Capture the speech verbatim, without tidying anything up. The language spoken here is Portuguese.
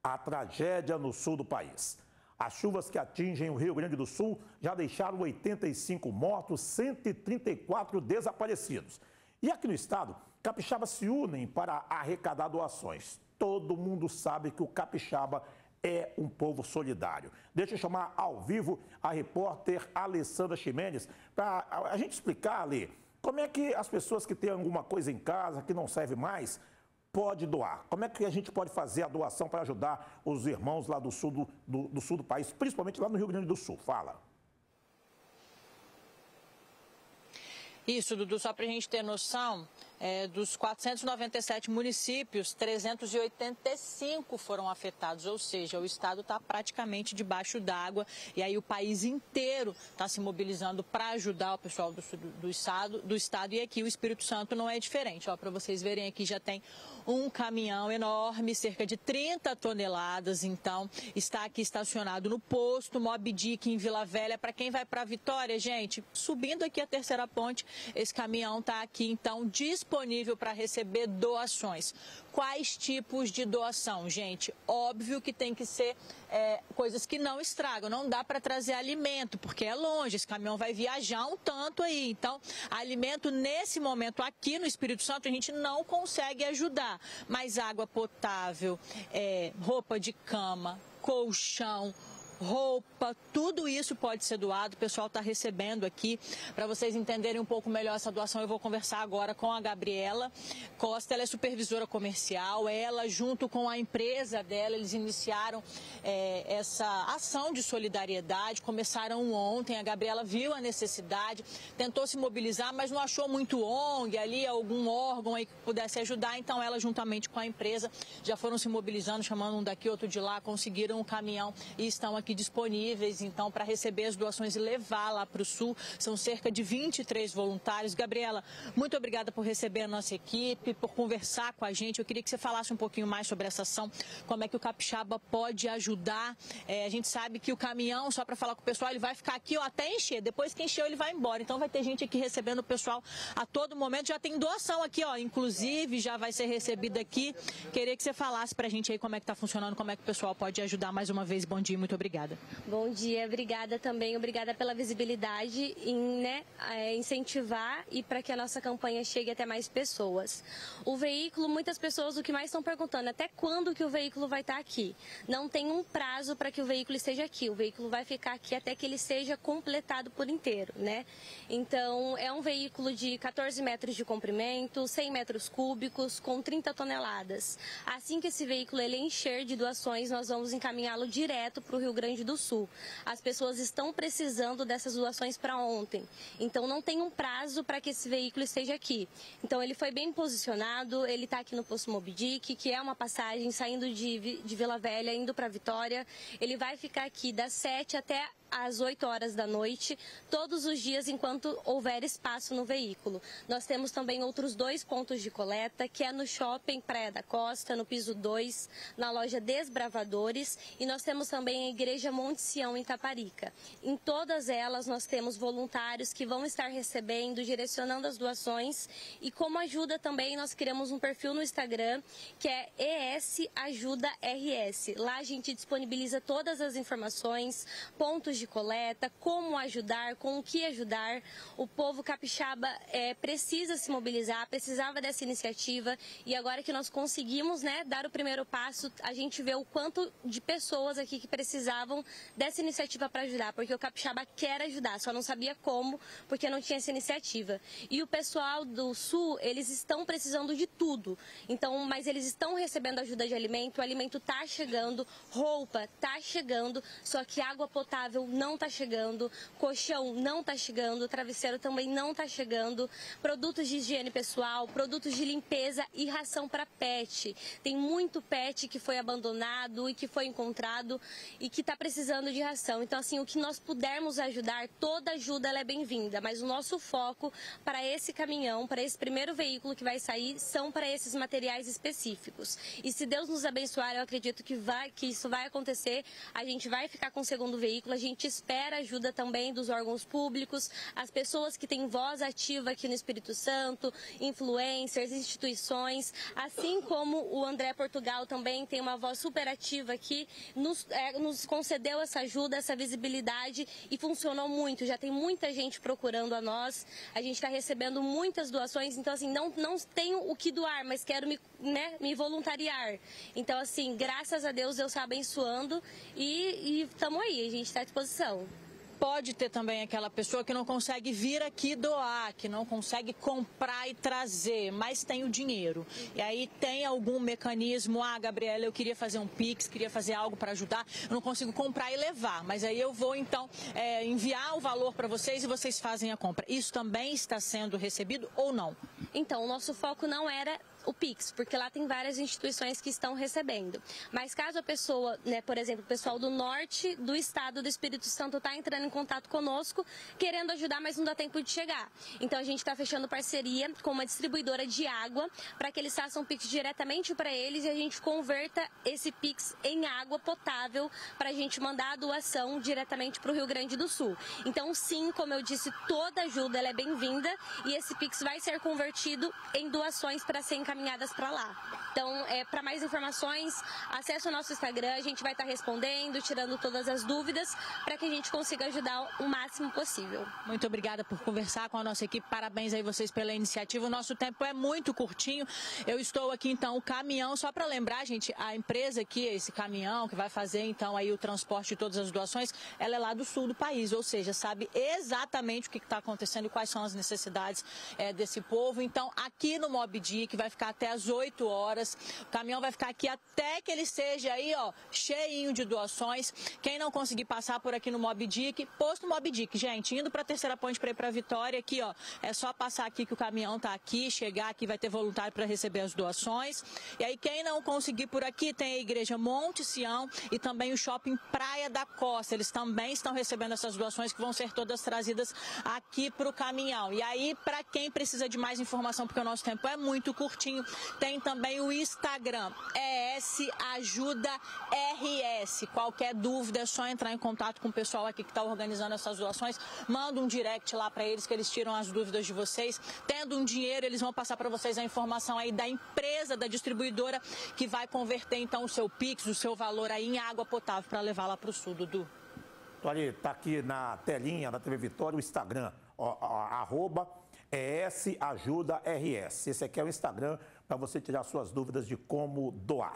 a tragédia no sul do país. As chuvas que atingem o Rio Grande do Sul já deixaram oitenta e cinco mortos, cento e trinta e quatro desaparecidos. E aqui no estado, capixabas se unem para arrecadar doações. Todo mundo sabe que o capixaba é um povo solidário. Deixa eu chamar ao vivo a repórter Alessandra Ximenes para a gente explicar ali como é que as pessoas que têm alguma coisa em casa que não serve mais pode doar. Como é que a gente pode fazer a doação para ajudar os irmãos lá do sul do, do, do sul do país, principalmente lá no Rio Grande do Sul? Fala. Isso, Dudu, só para a gente ter noção, é, dos quatrocentos e noventa e sete municípios, trezentos e oitenta e cinco foram afetados, ou seja, o estado está praticamente debaixo d'água e aí o país inteiro está se mobilizando para ajudar o pessoal do, do, do, estado, do estado e aqui o Espírito Santo não é diferente. Para vocês verem aqui já tem um caminhão enorme, cerca de trinta toneladas, então está aqui estacionado no posto Moby Dick em Vila Velha. Para quem vai para Vitória, gente, subindo aqui a terceira ponte, esse caminhão está aqui, então, disponível para receber doações. Quais tipos de doação, gente? Óbvio que tem que ser é, coisas que não estragam. Não dá para trazer alimento, porque é longe. Esse caminhão vai viajar um tanto aí. Então, alimento, nesse momento, aqui no Espírito Santo, a gente não consegue ajudar. Mas água potável, é, roupa de cama, colchão, roupa, tudo isso pode ser doado. O pessoal está recebendo aqui. Para vocês entenderem um pouco melhor essa doação, eu vou conversar agora com a Gabriela Costa. Ela é supervisora comercial. Ela, junto com a empresa dela, eles iniciaram é, essa ação de solidariedade. Começaram ontem. A Gabriela viu a necessidade, tentou se mobilizar, mas não achou muito O N G ali, algum órgão aí que pudesse ajudar. Então, ela, juntamente com a empresa, já foram se mobilizando, chamando um daqui, outro de lá, conseguiram um caminhão e estão aqui aqui disponíveis, então, para receber as doações e levar lá para o Sul. São cerca de vinte e três voluntários. Gabriela, muito obrigada por receber a nossa equipe, por conversar com a gente. Eu queria que você falasse um pouquinho mais sobre essa ação, como é que o capixaba pode ajudar. É, a gente sabe que o caminhão, só para falar com o pessoal, ele vai ficar aqui ó, até encher. Depois que encheu, ele vai embora. Então, vai ter gente aqui recebendo o pessoal a todo momento. Já tem doação aqui, ó, inclusive, já vai ser recebida aqui. Queria que você falasse para a gente aí como é que está funcionando, como é que o pessoal pode ajudar mais uma vez. Bom dia, muito obrigada. Obrigada. Bom dia, obrigada também, obrigada pela visibilidade em né, incentivar e para que a nossa campanha chegue até mais pessoas. O veículo, muitas pessoas o que mais estão perguntando, até quando que o veículo vai estar aqui? Não tem um prazo para que o veículo esteja aqui, o veículo vai ficar aqui até que ele seja completado por inteiro, né? Então, é um veículo de quatorze metros de comprimento, cem metros cúbicos, com trinta toneladas. Assim que esse veículo ele encher de doações, nós vamos encaminhá-lo direto para o Rio Grande do Sul. As pessoas estão precisando dessas doações para ontem, então não tem um prazo para que esse veículo esteja aqui. Então ele foi bem posicionado, ele está aqui no posto Moby Dick, que é uma passagem saindo de, de Vila Velha, indo para Vitória. Ele vai ficar aqui das sete até às oito horas da noite, todos os dias enquanto houver espaço no veículo. Nós temos também outros dois pontos de coleta, que é no Shopping Praia da Costa, no piso dois, na loja Desbravadores, e nós temos também a Igreja Monte Sião, em Taparica. Em todas elas nós temos voluntários que vão estar recebendo, direcionando as doações, e como ajuda também nós criamos um perfil no Instagram, que é E S Ajuda R S. Lá a gente disponibiliza todas as informações, pontos de coleta, como ajudar, com o que ajudar. O povo capixaba é, precisa se mobilizar, precisava dessa iniciativa, e agora que nós conseguimos né, dar o primeiro passo, a gente vê o quanto de pessoas aqui que precisavam dessa iniciativa para ajudar, porque o capixaba quer ajudar, só não sabia como, porque não tinha essa iniciativa. E o pessoal do Sul, eles estão precisando de tudo, então, mas eles estão recebendo ajuda de alimento, o alimento está chegando, roupa está chegando, só que água potável não está chegando, colchão não está chegando, travesseiro também não está chegando, produtos de higiene pessoal, produtos de limpeza e ração para pet. Tem muito pet que foi abandonado e que foi encontrado e que está está precisando de ração. Então, assim, o que nós pudermos ajudar, toda ajuda ela é bem-vinda, mas o nosso foco para esse caminhão, para esse primeiro veículo que vai sair, são para esses materiais específicos. E se Deus nos abençoar, eu acredito que, vai, que isso vai acontecer, a gente vai ficar com o segundo veículo, a gente espera ajuda também dos órgãos públicos, as pessoas que têm voz ativa aqui no Espírito Santo, influencers, instituições, assim como o André Portugal também tem uma voz super ativa aqui, nos, é, nos concedeu essa ajuda, essa visibilidade e funcionou muito. Já tem muita gente procurando a nós, a gente está recebendo muitas doações, então assim, não, não tenho o que doar, mas quero me, né, me voluntariar. Então assim, graças a Deus, Deus está abençoando e estamos aí, a gente está à disposição. Pode ter também aquela pessoa que não consegue vir aqui doar, que não consegue comprar e trazer, mas tem o dinheiro. E aí tem algum mecanismo, ah, Gabriela, eu queria fazer um Pix, queria fazer algo para ajudar, eu não consigo comprar e levar, mas aí eu vou então é, enviar o valor para vocês e vocês fazem a compra. Isso também está sendo recebido ou não? Então, o nosso foco não era o Pix, porque lá tem várias instituições que estão recebendo. Mas caso a pessoa, né, por exemplo, o pessoal do norte do estado do Espírito Santo está entrando em contato conosco, querendo ajudar, mas não dá tempo de chegar. Então a gente está fechando parceria com uma distribuidora de água para que eles façam Pix diretamente para eles e a gente converta esse Pix em água potável para a gente mandar a doação diretamente para o Rio Grande do Sul. Então sim, como eu disse, toda ajuda ela é bem-vinda e esse Pix vai ser convertido em doações para ser encaminhado para lá. Então, é, para mais informações, acesse o nosso Instagram, a gente vai estar respondendo, tirando todas as dúvidas, para que a gente consiga ajudar o máximo possível. Muito obrigada por conversar com a nossa equipe, parabéns aí vocês pela iniciativa, o nosso tempo é muito curtinho, eu estou aqui então, o caminhão, só para lembrar, gente, a empresa aqui, esse caminhão que vai fazer então aí o transporte de todas as doações, ela é lá do sul do país, ou seja, sabe exatamente o que está acontecendo e quais são as necessidades é, desse povo, então aqui no Moby Dick vai ficar até às oito horas. O caminhão vai ficar aqui até que ele seja aí, ó, cheinho de doações. Quem não conseguir passar por aqui no Moby Dick, posto Moby Dick, gente, indo para a Terceira Ponte para ir para Vitória, aqui, ó, é só passar aqui que o caminhão tá aqui, chegar aqui, vai ter voluntário para receber as doações. E aí quem não conseguir por aqui, tem a Igreja Monte Sião e também o Shopping Praia da Costa. Eles também estão recebendo essas doações que vão ser todas trazidas aqui para o caminhão. E aí, para quem precisa de mais informação, porque o nosso tempo é muito curtinho, tem também o Instagram, E S Ajuda R S. Qualquer dúvida é só entrar em contato com o pessoal aqui que está organizando essas doações. Manda um direct lá para eles que eles tiram as dúvidas de vocês. Tendo um dinheiro, eles vão passar para vocês a informação aí da empresa, da distribuidora, que vai converter então o seu Pix, o seu valor aí em água potável para levar lá para o sul, Dudu. Olha, tá aqui na telinha da T V Vitória o Instagram, ó, ó, arroba E S Ajuda R S. Esse aqui é o Instagram para você tirar suas dúvidas de como doar.